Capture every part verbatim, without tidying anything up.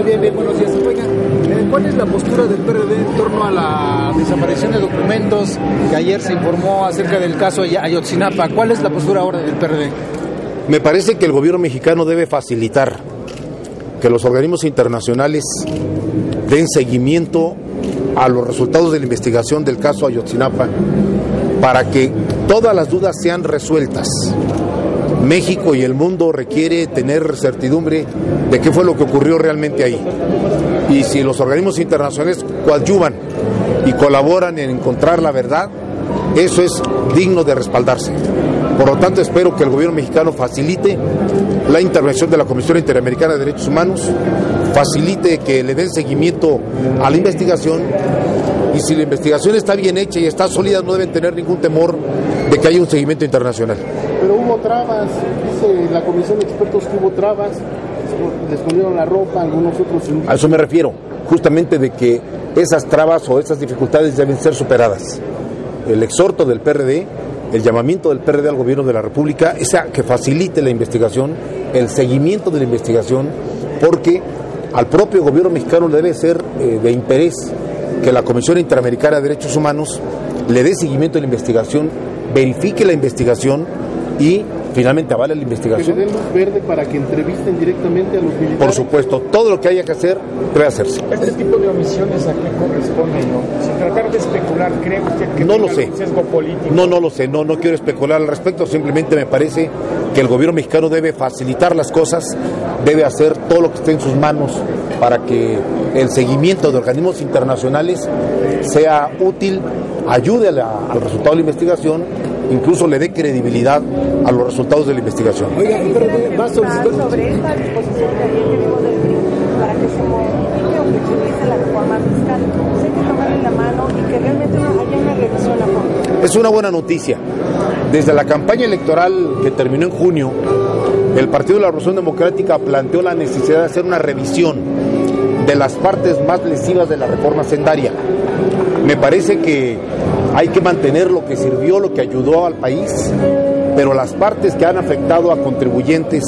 Bien, bien, buenos días. Oiga, ¿cuál es la postura del P R D en torno a la desaparición de documentos que ayer se informó acerca del caso Ayotzinapa? ¿Cuál es la postura ahora del P R D? Me parece que el gobierno mexicano debe facilitar que los organismos internacionales den seguimiento a los resultados de la investigación del caso Ayotzinapa para que todas las dudas sean resueltas. México y el mundo requiere tener certidumbre de qué fue lo que ocurrió realmente ahí. Y si los organismos internacionales coadyuvan y colaboran en encontrar la verdad, eso es digno de respaldarse. Por lo tanto, espero que el gobierno mexicano facilite la intervención de la Comisión Interamericana de Derechos Humanos, facilite que le den seguimiento a la investigación, y si la investigación está bien hecha y está sólida, no deben tener ningún temor de que haya un seguimiento internacional. Pero hubo trabas, dice la comisión de expertos que hubo trabas, les escondieron la ropa, algunos otros... A eso me refiero, justamente de que esas trabas o esas dificultades deben ser superadas. El exhorto del P R D, el llamamiento del P R D al gobierno de la República es a que facilite la investigación, el seguimiento de la investigación, porque al propio gobierno mexicano le debe ser eh, de interés que la Comisión Interamericana de Derechos Humanos le dé seguimiento a la investigación, verifique la investigación y finalmente avale la investigación. Que le den luz verde para que entrevisten directamente a los militares. Por supuesto, todo lo que haya que hacer debe hacerse. ¿Este tipo de omisiones a qué corresponde, no? Sin tratar de especular, ¿cree usted que no lo tenga sé. un sesgo político? No, no lo sé, no, no quiero especular al respecto, simplemente me parece que el gobierno mexicano debe facilitar las cosas, debe hacer todo lo que esté en sus manos para que el seguimiento de organismos internacionales sea útil, ayude a la, al resultado de la investigación, incluso le dé credibilidad a los resultados de la investigación. Oiga, el P R D va a solicitar sobre esta disposición que ayer tenemos del P R I para que se modifique o flexibilice la reforma fiscal. Sé que tomarle la mano y que realmente no haya una revisión a fondo. Es una buena noticia. Desde la campaña electoral que terminó en junio, el Partido de la Revolución Democrática planteó la necesidad de hacer una revisión de las partes más lesivas de la reforma hacendaria. Me parece que hay que mantener lo que sirvió, lo que ayudó al país, pero las partes que han afectado a contribuyentes,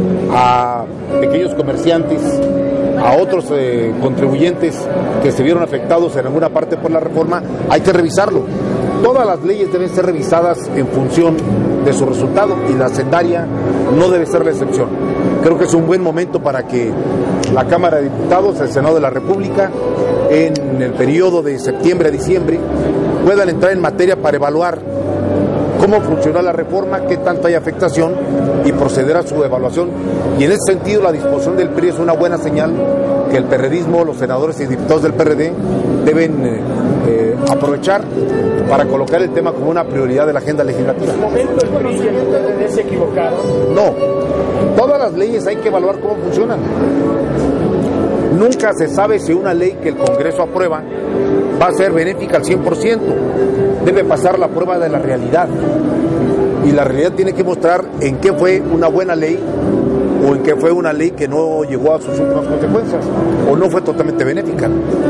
a pequeños comerciantes, a otros eh, contribuyentes que se vieron afectados en alguna parte por la reforma, hay que revisarlo. Todas las leyes deben ser revisadas en función de su resultado y la hacendaria no debe ser la excepción. Creo que es un buen momento para que la Cámara de Diputados, el Senado de la República, en el periodo de septiembre a diciembre, puedan entrar en materia para evaluar cómo funcionó la reforma, qué tanto hay afectación y proceder a su evaluación. Y en ese sentido la disposición del P R I es una buena señal que el perredismo, los senadores y diputados del P R D deben eh, eh, aprovechar para colocar el tema como una prioridad de la agenda legislativa. ¿En el momento el P R I y el P R D se equivocaron? No, todas las leyes hay que evaluar cómo funcionan. Nunca se sabe si una ley que el Congreso aprueba va a ser benéfica al cien por ciento. Debe pasar la prueba de la realidad. Y la realidad tiene que mostrar en qué fue una buena ley o en qué fue una ley que no llegó a sus últimas consecuencias o no fue totalmente benéfica.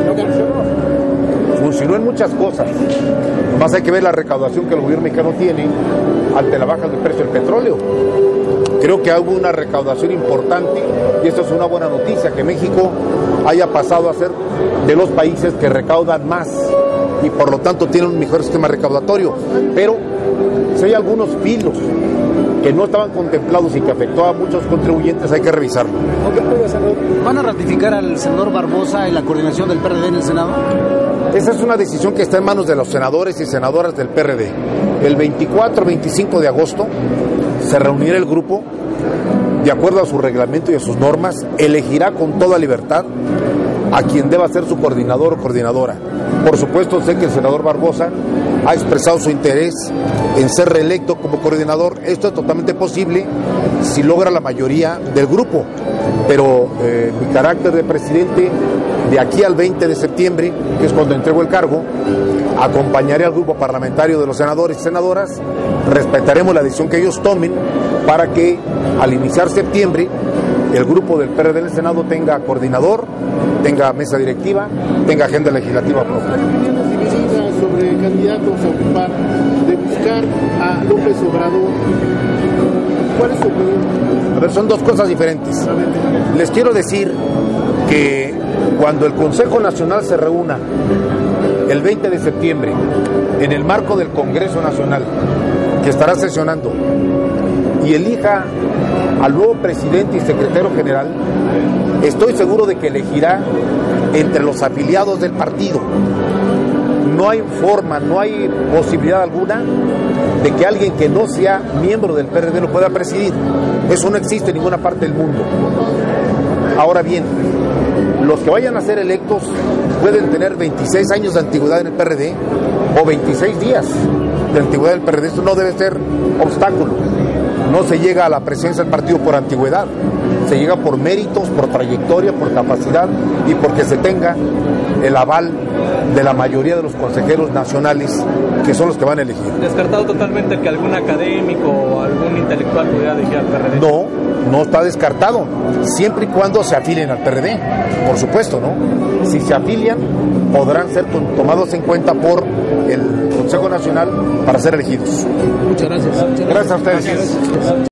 Funcionó en muchas cosas. Más hay que ver la recaudación que el gobierno mexicano tiene ante la baja del precio del petróleo. Creo que hubo una recaudación importante y esto es una buena noticia, que México haya pasado a ser de los países que recaudan más y por lo tanto tiene un mejor sistema recaudatorio. Pero si hay algunos filos que no estaban contemplados y que afectó a muchos contribuyentes, hay que revisarlo. ¿Van a ratificar al senador Barbosa en la coordinación del P R D en el Senado? Esa es una decisión que está en manos de los senadores y senadoras del P R D. El veinticuatro veinticinco de agosto se reunirá el grupo, de acuerdo a su reglamento y a sus normas, elegirá con toda libertad a quien deba ser su coordinador o coordinadora. Por supuesto, sé que el senador Barbosa ha expresado su interés en ser reelecto como coordinador. Esto es totalmente posible si logra la mayoría del grupo, pero eh, mi carácter de presidente, de aquí al veinte de septiembre, que es cuando entrego el cargo, acompañaré al grupo parlamentario de los senadores y senadoras, respetaremos la decisión que ellos tomen para que al iniciar septiembre el grupo del P R D en el Senado tenga coordinador, tenga mesa directiva, tenga agenda legislativa propia. Hay opiniones divididas sobre candidatos a ocupar, de buscar a López Obrador. ¿Cuál es su opinión? A ver, son dos cosas diferentes. Les quiero decir que cuando el Consejo Nacional se reúna el veinte de septiembre en el marco del Congreso Nacional, que estará sesionando, y elija al nuevo presidente y secretario general, estoy seguro de que elegirá entre los afiliados del partido. No hay forma, no hay posibilidad alguna de que alguien que no sea miembro del P R D lo pueda presidir. Eso no existe en ninguna parte del mundo. Ahora bien, los que vayan a ser electos pueden tener veintiséis años de antigüedad en el P R D o veintiséis días de antigüedad del P R D. Eso no debe ser obstáculo. No se llega a la presidencia del partido por antigüedad, se llega por méritos, por trayectoria, por capacidad y porque se tenga el aval de la mayoría de los consejeros nacionales, que son los que van a elegir. ¿Descartado totalmente que algún académico o algún intelectual pudiera elegir al P R D? No, no está descartado, siempre y cuando se afilien al P R D, por supuesto, ¿no? Si se afilian, podrán ser tomados en cuenta por el Consejo Nacional para ser elegidos. Muchas gracias. Muchas gracias a ustedes. Gracias.